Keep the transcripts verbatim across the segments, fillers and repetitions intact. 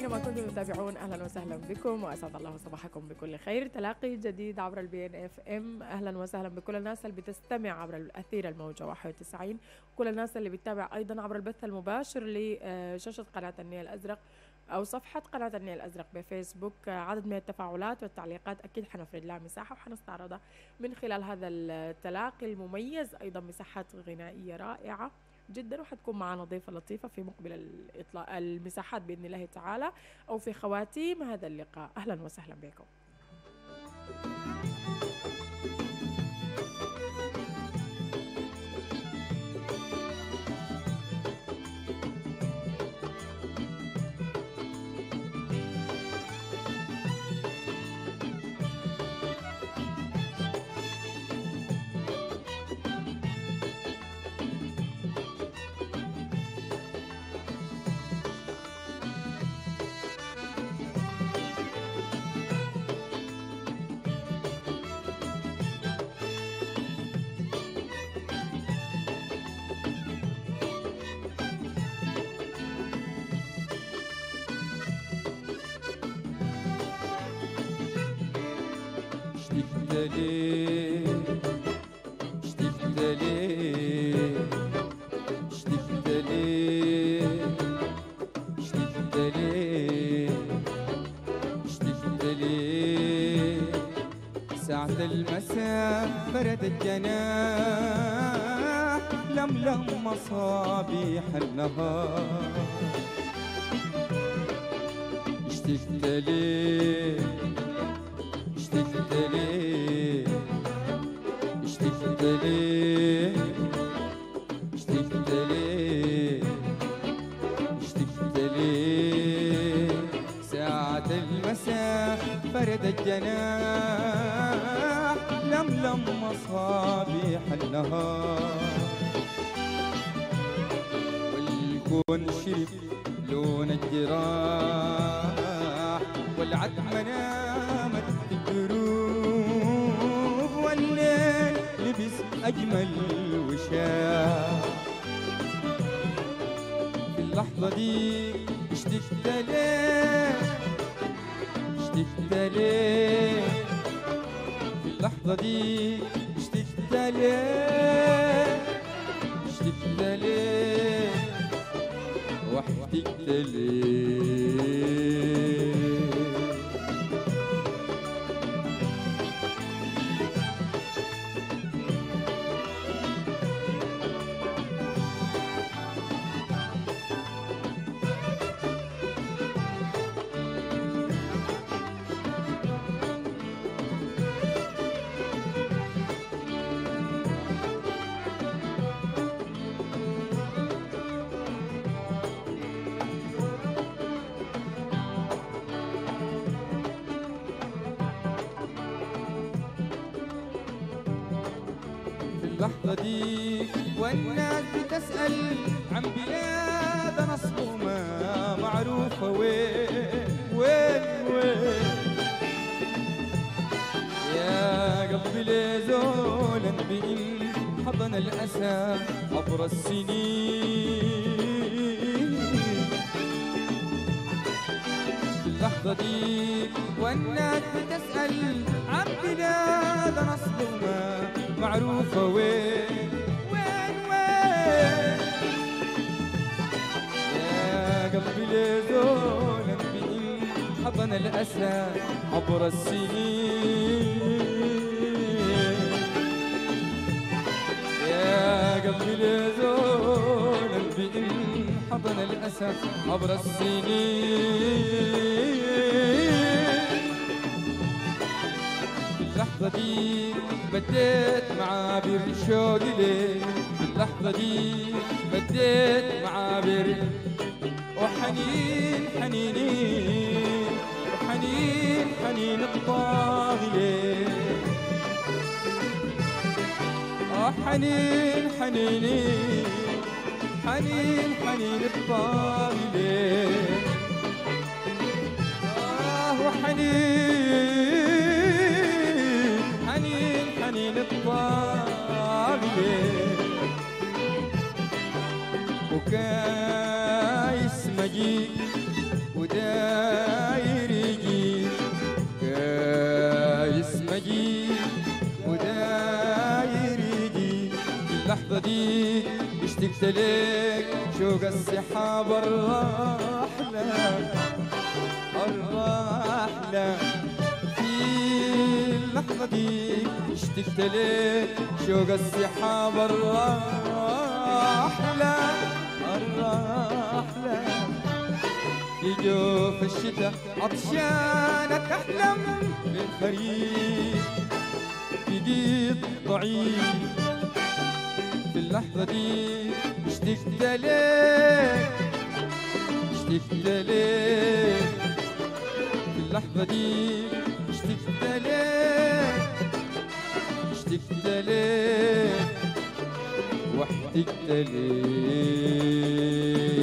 أينما كنتم تتابعون أهلا وسهلا بكم وأسعد الله صباحكم بكل خير. تلاقي جديد عبر البي ان اف ام. أهلا وسهلا بكل الناس اللي بتستمع عبر الأثير الموجة واحد وتسعين، كل الناس اللي بتتابع أيضا عبر البث المباشر لشاشة قناة النيل الأزرق أو صفحة قناة النيل الأزرق بفيسبوك. عدد من التفاعلات والتعليقات أكيد حنفرد لها مساحة وحنستعرضها من خلال هذا التلاقي المميز. أيضا مساحات غنائية رائعة جدا، وحتكون معنا ضيفة لطيفة في مقبل الإطلاق المساحات بإذن الله تعالى أو في خواتيم هذا اللقاء. أهلا وسهلا بكم. ليه اشتقت ليه اشتقت ليه اشتقت ليه اشتقت ليه ساعة المساء برد الجناح لملم مصابيح النهار اشتقت ليه اشتقت ليه اشتقت ليه اشتقت ليه اشتقت ليه ساعة المساء فرد الجناح لملم مصابيح النهار والكون شرب لون الجراح والعتمة نامت الدروب والليل لبس أجمل وشاح في اللحظة دي اشتقت ليه اشتقت ليه في اللحظة دي اشتقت ليه اشتقت ليه واحتقت ليه اللحظة دي والناس بتسأل عن بلاد نصبهما معروفة وين وين وين يا قلبي لزولا بإن حضن الأسى عبر السنين اللحظة دي والناس بتسأل عن بلاد نصبهما معروفة وين وين وين يا قلبي لزولا بإن حضن الأسى عبر السنين يا قلبي لزولا بإن حضن الأسى عبر السنين اللحظة دي بديت معابر شوقي ليه في اللحظة دي بديت معابر وحنين حنيني وحنين حنين الطاغي ليه حنين حنيني حنين حنين الطاغي ليه آه وحنين حنين حنين الطاغي وكايس مجيء ودا اشتقت لك شوق السحاب الرحلة الرحلة في اللحظة دي اشتقت لك شوق السحاب الرحلة الرحلة في جوف الشتاء عطشانة تحلم بالخريف في قيد ضعيف في اللحظة دي اشتقت لك اشتقت لك في اللحظة دي اشتقت لك اشتقت لك واحتقت لك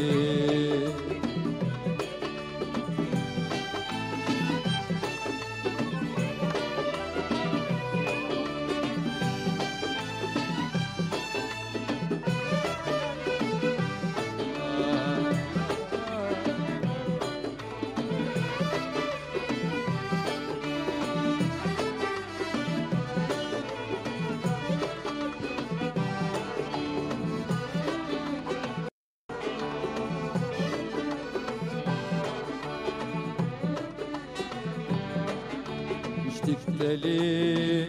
اشتقت لك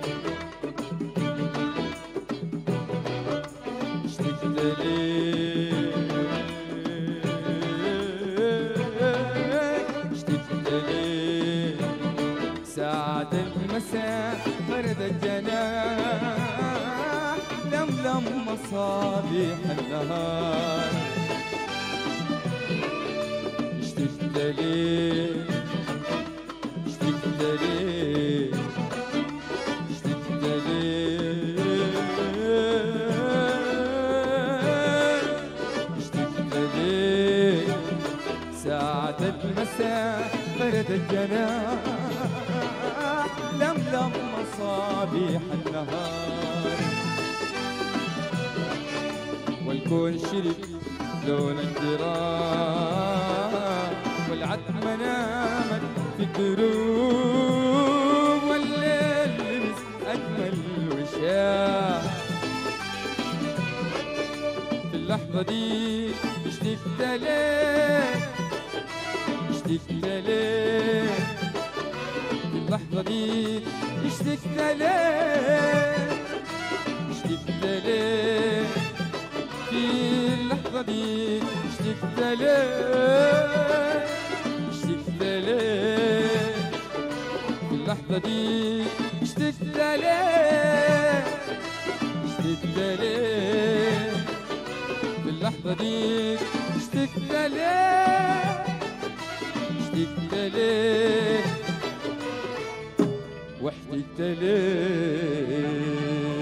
اشتقت لك اشتقت لك ساعة المساء برد الجناح لملم مصابيح النهار اشتقت لك اشتقت لك اشتقت لك اشتقت لك ساعة المساء برد الجناح لملم مصابيح النهار والكون شرب لون الجراح والعتمة نامت في الدروب والليل لبس أجمل وشاح في اللحظة دي اشتقت لك اشتقت لك في اللحظة دي اشتقت لك اشتقت لك في اللحظة دي اشتقت لك اشتقت لك في اللحظة دي اشتقت لك اشتقت لك في اللحظة دي اشتقت لك اشتقت لك واحتقت لك